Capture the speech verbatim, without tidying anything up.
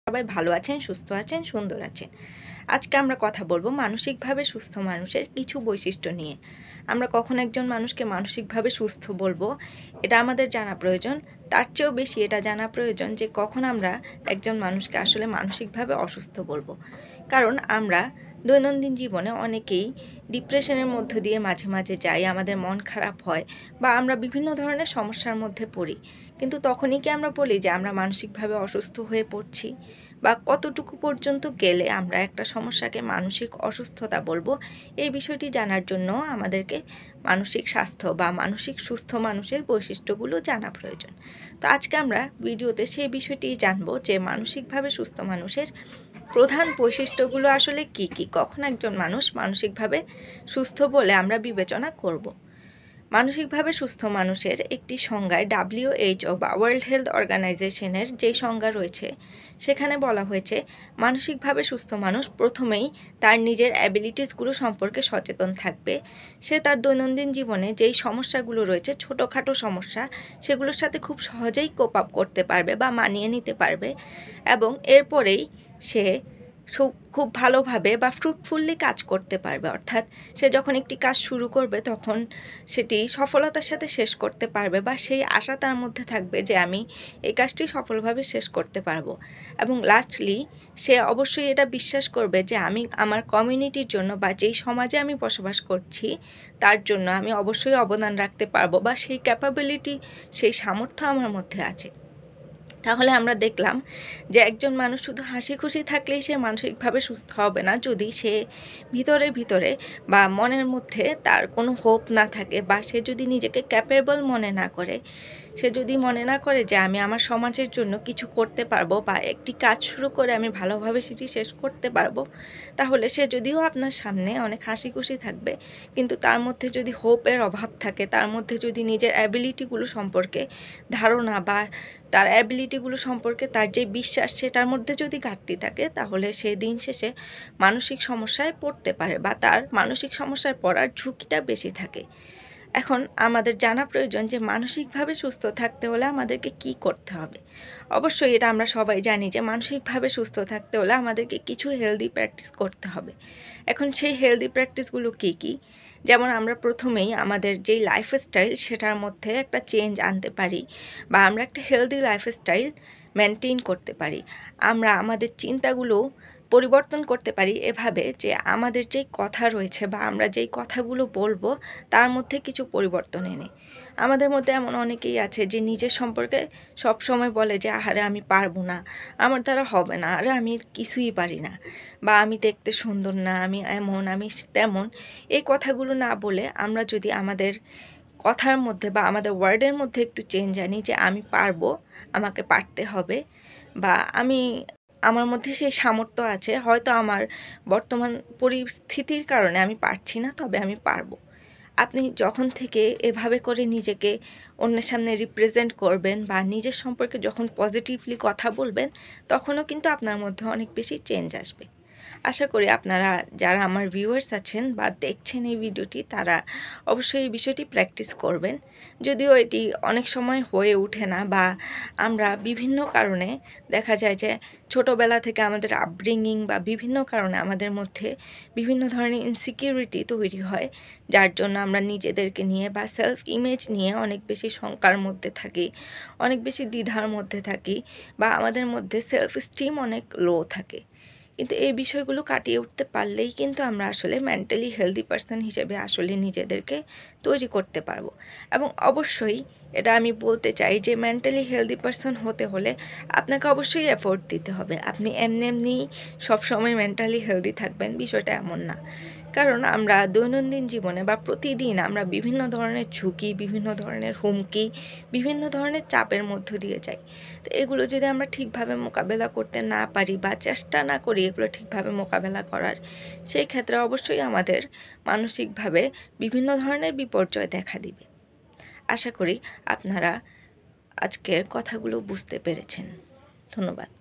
সবাই ভালো আছেন, সুস্থ আছেন, সুন্দর আছেন। আজকে আমরা কথা বলবো মানসিকভাবে সুস্থ মানুষের কিছু বৈশিষ্ট্য নিয়ে। আমরা কখন একজন মানুষকে মানসিকভাবে সুস্থ বলবো, এটা আমাদের জানা প্রয়োজন। তার চেয়েও বেশি এটা জানা প্রয়োজন যে কখন আমরা একজন মানুষকে আসলে মানসিকভাবে অসুস্থ বলবো। কারণ আমরা দৈনন্দিন জীবনে অনেকেই ডিপ্রেশনের মধ্য দিয়ে মাঝে মাঝে যাই, আমাদের মন খারাপ হয় বা আমরা বিভিন্ন ধরনের সমস্যার মধ্যে পড়ি। কিন্তু তখনই কি আমরা বলি যে আমরা মানসিকভাবে অসুস্থ হয়ে পড়ছি? বা কতটুকু পর্যন্ত গেলে আমরা একটা সমস্যাকে মানসিক অসুস্থতা বলবো? এই বিষয়টি জানার জন্য আমাদেরকে মানসিক স্বাস্থ্য বা মানসিক সুস্থ মানুষের বৈশিষ্ট্যগুলো জানা প্রয়োজন। তো আজকে আমরা ভিডিওতে সেই বিষয়টিই জানবো যে মানসিকভাবে সুস্থ মানুষের প্রধান বৈশিষ্ট্যগুলো আসলে কি কি? কখন একজন মানুষ মানসিকভাবে সুস্থ বলে আমরা বিবেচনা করব? মানসিকভাবে সুস্থ মানুষের একটি সংজ্ঞায় ডাব্লিউএইচও বা ওয়ার্ল্ড হেলথ অর্গানাইজেশনের যে সংজ্ঞা রয়েছে সেখানে বলা হয়েছে মানসিকভাবে সুস্থ মানুষ প্রথমেই তার নিজের অ্যাবিলিটিসগুলো সম্পর্কে সচেতন থাকবে। সে তার দৈনন্দিন জীবনে যেই সমস্যাগুলো রয়েছে, ছোটোখাটো সমস্যা, সেগুলোর সাথে খুব সহজেই কোপ আপ করতে পারবে বা মানিয়ে নিতে পারবে এবং এরপরেই সে খুব ভালোভাবে বা ফ্রুটফুলি কাজ করতে পারবে। অর্থাৎ সে যখন একটি কাজ শুরু করবে তখন সেটি সফলতার সাথে শেষ করতে পারবে বা সেই আশা তার মধ্যে থাকবে যে আমি এই কাজটি সফলভাবে শেষ করতে পারবো। এবং লাস্টলি সে অবশ্যই এটা বিশ্বাস করবে যে আমি আমার কমিউনিটির জন্য বা যেই সমাজে আমি বসবাস করছি তার জন্য আমি অবশ্যই অবদান রাখতে পারবো বা সেই ক্যাপাবিলিটি, সেই সামর্থ্য আমার মধ্যে আছে। তাহলে আমরা দেখলাম যে একজন মানুষ শুধু হাসি খুশি থাকলেই সে মানসিকভাবে সুস্থ হবে না। যদি সে ভিতরে ভিতরে বা মনের মধ্যে তার কোনো হোপ না থাকে বা সে যদি নিজেকে ক্যাপেবল মনে না করে, সে যদি মনে না করে যে আমি আমার সমাজের জন্য কিছু করতে পারবো বা একটি কাজ শুরু করে আমি ভালোভাবে সেটি শেষ করতে পারবো, তাহলে সে যদিও আপনার সামনে অনেক হাসি খুশি থাকবে, কিন্তু তার মধ্যে যদি হোপের অভাব থাকে, তার মধ্যে যদি নিজের অ্যাবিলিটিগুলো সম্পর্কে ধারণা বা তার অ্যাবিলিটিগুলো সম্পর্কে তার যে বিশ্বাস সেটার মধ্যে যদি ঘাটতি থাকে, তাহলে সে দিন শেষে মানসিক সমস্যায় পড়তে পারে বা তার মানসিক সমস্যায় পড়ার ঝুঁকিটা বেশি থাকে। এখন আমাদের জানা প্রয়োজন যে মানসিকভাবে সুস্থ থাকতে হলে আমাদেরকে কি করতে হবে। অবশ্যই এটা আমরা সবাই জানি যে মানসিকভাবে সুস্থ থাকতে হলে আমাদেরকে কিছু হেলদি প্র্যাকটিস করতে হবে। এখন সেই হেলদি প্র্যাকটিসগুলো কী কী? যেমন আমরা প্রথমেই আমাদের যেই লাইফস্টাইল সেটার মধ্যে একটা চেঞ্জ আনতে পারি বা আমরা একটা হেলদি লাইফস্টাইল মেনটেন করতে পারি। আমরা আমাদের চিন্তাগুলো পরিবর্তন করতে পারি এভাবে যে আমাদের যেই কথা রয়েছে বা আমরা যেই কথাগুলো বলবো তার মধ্যে কিছু পরিবর্তন এনে। আমাদের মধ্যে এমন অনেকেই আছে যে নিজের সম্পর্কে সবসময় বলে যে আহারে আমি পারবো না, আমার দ্বারা হবে না, আরে আমি কিছুই পারি না, বা আমি দেখতে সুন্দর না, আমি এমন, আমি তেমন। এই কথাগুলো না বলে আমরা যদি আমাদের কথার মধ্যে বা আমাদের ওয়ার্ডের মধ্যে একটু চেঞ্জ আনি যে আমি পারবো, আমাকে পারতে হবে, বা আমি আমার মধ্যে সেই সামর্থ্য আছে, হয়তো আমার বর্তমান পরিস্থিতির কারণে আমি পারছি না, তবে আমি পারবো। আপনি যখন থেকে এভাবে করে নিজেকে অন্যের সামনে রিপ্রেজেন্ট করবেন বা নিজের সম্পর্কে যখন পজিটিভলি কথা বলবেন, তখনও কিন্তু আপনার মধ্যে অনেক বেশি চেঞ্জ আসবে। আশা করি আপনারা যারা আমার ভিউয়ার্স আছেন বা দেখছেন এই ভিডিওটি, তারা অবশ্যই এই বিষয়টি প্র্যাকটিস করবেন। যদিও এটি অনেক সময় হয়ে ওঠে না বা আমরা বিভিন্ন কারণে দেখা যায় যে ছোটোবেলা থেকে আমাদের আপব্রিঙ্গিং বা বিভিন্ন কারণে আমাদের মধ্যে বিভিন্ন ধরনের ইনসিকিউরিটি তৈরি হয়, যার জন্য আমরা নিজেদেরকে নিয়ে বা সেলফ ইমেজ নিয়ে অনেক বেশি শঙ্কার মধ্যে থাকি, অনেক বেশি দ্বিধার মধ্যে থাকি, বা আমাদের মধ্যে সেলফ স্টিম অনেক লো থাকে। কিন্তু এই বিষয়গুলো কাটিয়ে উঠতে পারলেই কিন্তু আমরা আসলে মেন্টালি হেলদি পারসন হিসেবে আসলে নিজেদেরকে তৈরি করতে পারবো। এবং অবশ্যই এটা আমি বলতে চাই যে মেন্টালি হেলদি পারসন হতে হলে আপনাকে অবশ্যই এফোর্ট দিতে হবে। আপনি এমনি এমনিই সবসময় মেন্টালি হেলদি থাকবেন, বিষয়টা এমন না। কারণ আমরা দৈনন্দিন জীবনে বা প্রতিদিন আমরা বিভিন্ন ধরনের ঝুঁকি, বিভিন্ন ধরনের হুমকি, বিভিন্ন ধরনের চাপের মধ্য দিয়ে যাই। তো এগুলো যদি আমরা ঠিকভাবে মোকাবেলা করতে না পারি বা চেষ্টা না করি এগুলো ঠিকভাবে মোকাবেলা করার, সেই ক্ষেত্রে অবশ্যই আমাদের মানসিকভাবে বিভিন্ন ধরনের বিপর্যয় দেখা দিবে। আশা করি আপনারা আজকের কথাগুলো বুঝতে পেরেছেন। ধন্যবাদ।